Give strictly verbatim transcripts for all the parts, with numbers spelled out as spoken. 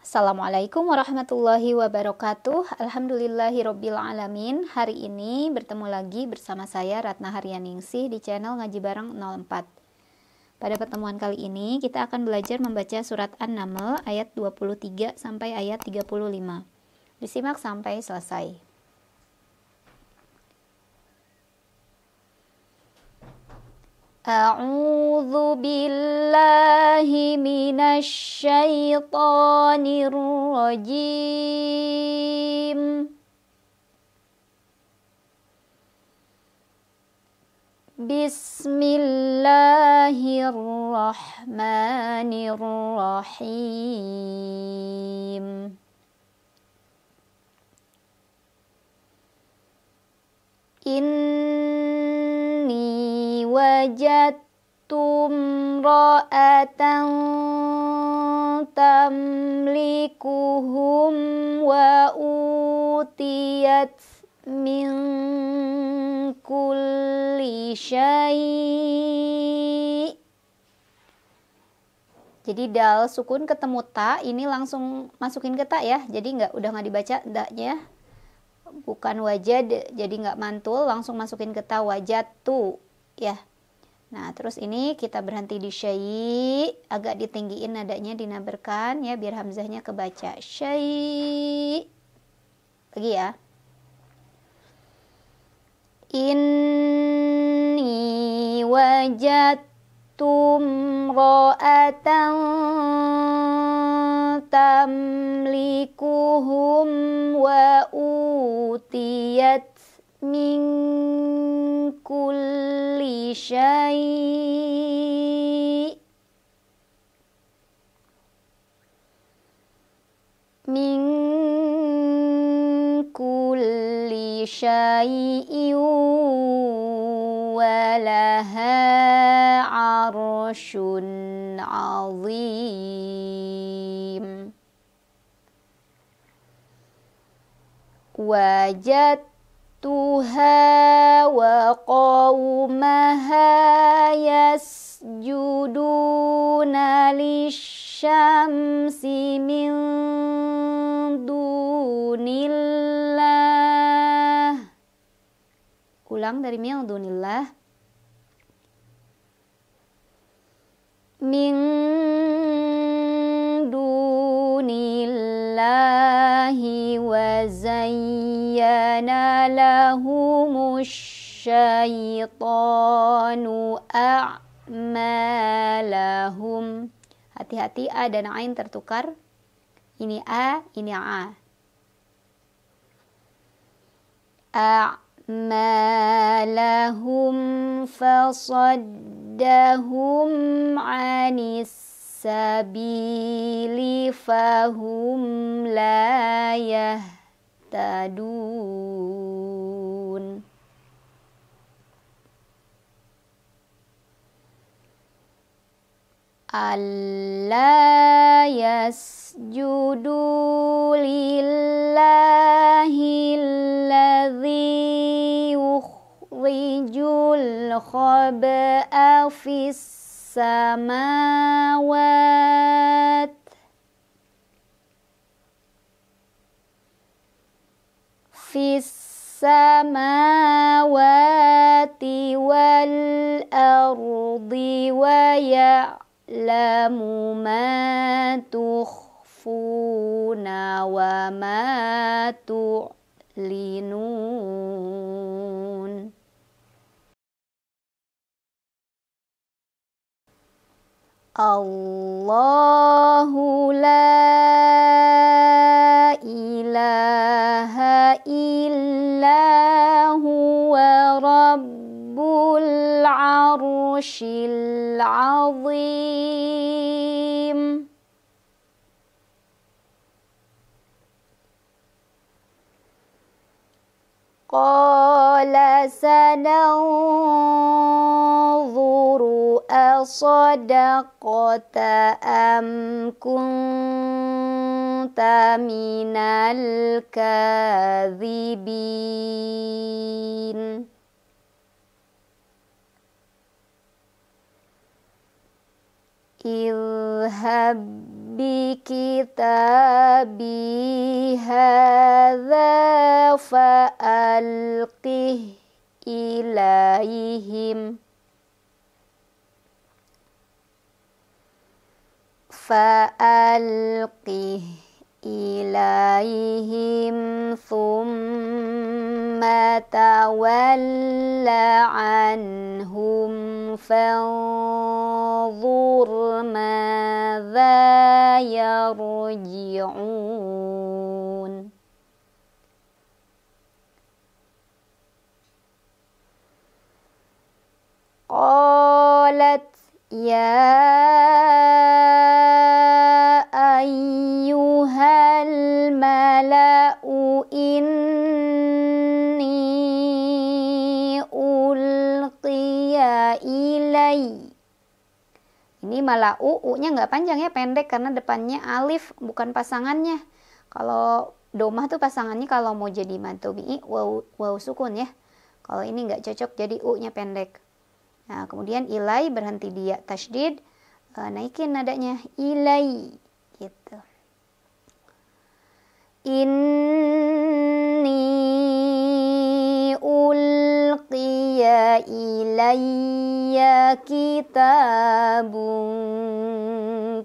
Assalamualaikum warahmatullahi wabarakatuh. Alhamdulillahirabbil alamin. Hari ini bertemu lagi bersama saya Ratna Haryaningsih di channel Ngaji Bareng nol empat. Pada pertemuan kali ini kita akan belajar membaca surat An-Naml ayat dua puluh tiga sampai ayat tiga puluh lima. Disimak sampai selesai. A'udzu billahi minasy syaithanir rajim. Bismillahirrahmanirrahim. Inni wajadtum ra'atan tamlikuhum wa utiyat min kulli syai'. Jadi dal sukun ketemu ta, ini langsung masukin ke ta ya. Jadi nggak udah nggak dibaca daknya. Bukan wajad, jadi nggak mantul, langsung masukin ke ta, wajatu ya. Nah terus ini kita berhenti di syai', agak ditinggiin nadanya, dinaberkan ya biar hamzahnya kebaca. Syai' lagi ya. Inni wajadtum ra'atan tamlikuhum wa utiyat min kulli syai' min kulli syai'in wa laha 'arsyun 'azim. Wajadtuha wa qawmaha yasjuduna lisyamsi min dunillah. Ulang dari min dunillah. Min dunillahi wa zayyana lahumusy syaitanu a'malahum. Hati-hati a dan ain tertukar. Ini a, ini a. A'malahum fasaddahum 'anis sabili fahum la yahtadun. Alla yasjudu lillahi alladhi yukhrijul khaba'a fis samawat fis samawati wal ardi wa ya'lamu ma tukhfuna wa ma tu'linun. Allahu la ilaha illa huwa rabbul arsyil azim. Qala sananzuru asadaqata am kunta minal kadhibin. Idhab bikitabi hadza fa'alqih ilaihim fa'alqih ilaihim thumma tawalla anhum fanzur madza yarji'un. Qalat ya ayyuhal mala'u inni ulqiya ilai. Ini mala'u, u-nya nggak panjang ya, pendek karena depannya alif bukan pasangannya. Kalau domah tuh pasangannya kalau mau jadi mantubi'i waw, waw sukun ya. Kalau ini nggak cocok jadi u-nya pendek. Nah, kemudian ilai berhenti dia tasydid, e, naikin nadanya ilai gitu. Inni ulqiya ilayya kitabun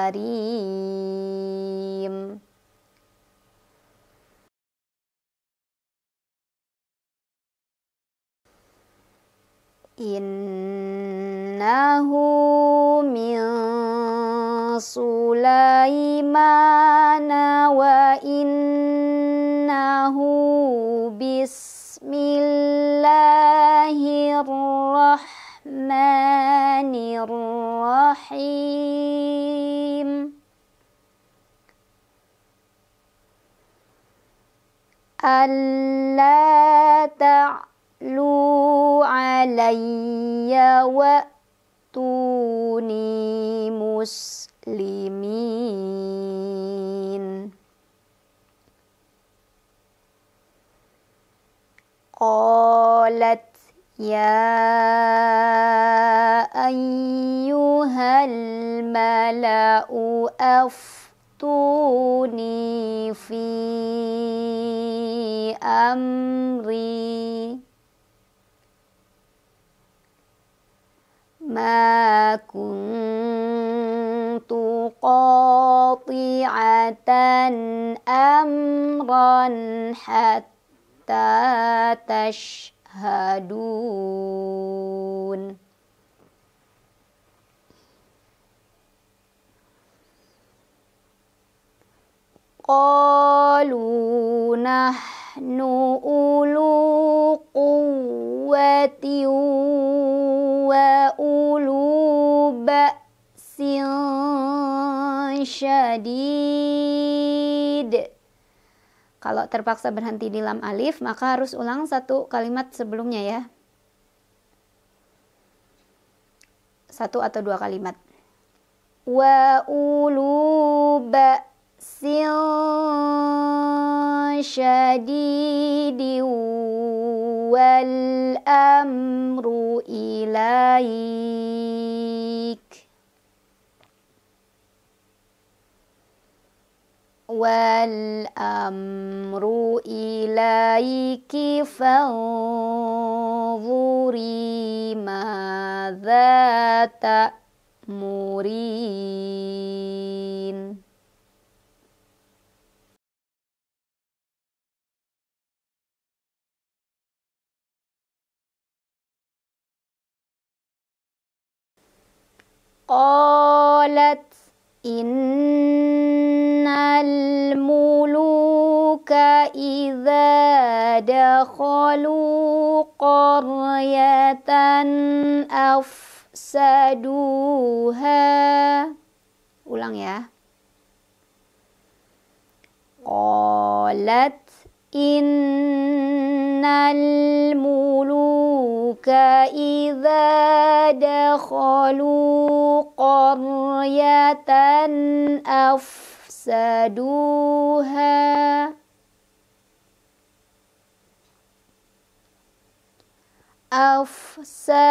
karim. Innahu min Sulaimana wa innahu bismillahirrahmanirrahim. Alla ta'lu alayya wa'tuni muslimin. Qalat ya ayyuhal mala'u aftuni fi amri ma kuntu qati'atan amran hatta tashhadun. Qalu nahnu ulu quwwati wa ulu ba'sin syadid. Kalau terpaksa berhenti di lam alif, maka harus ulang satu kalimat sebelumnya ya. Satu atau dua kalimat. Wa ulu ba'sin syadidi wal amru ilaik wal amru ilaiki fanzuri madza ta'murin. Qalat innal muluka idza dakhalu qaryatan afsaduha. Ulang ya. Qalat innal muluka idza dakhalu qaryatan afsaduha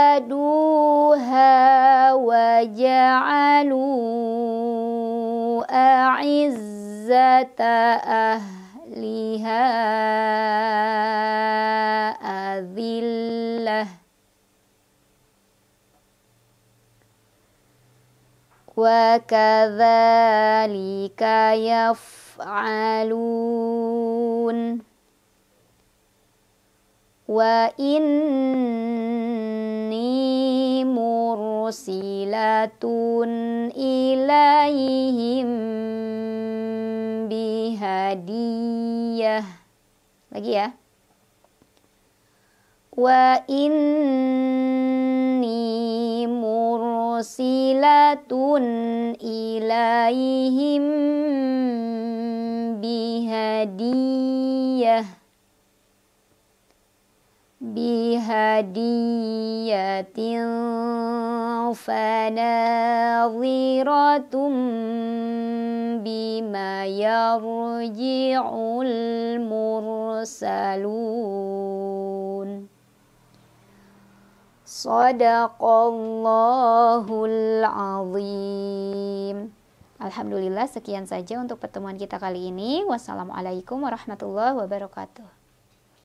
afsaduha wa ja'alu a'izzata ahliha adillah wa kadzalika yaf'alun wa inni mursilatun ilaihim bihadiyah. Lagi ya. Wa inni mursilatun ilaihim bihadiyah bihadiyatin fanadhiratum bima yarji'ul mursalun. Shadaqallahul azim. Alhamdulillah, sekian saja untuk pertemuan kita kali ini. Wassalamualaikum warahmatullahi wabarakatuh.